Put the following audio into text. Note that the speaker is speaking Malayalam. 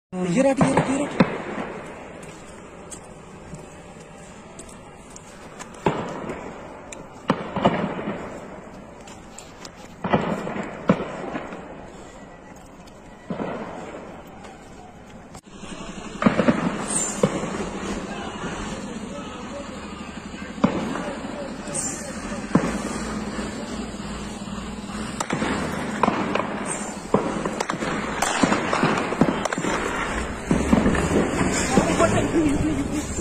Here at here at. What are you doing?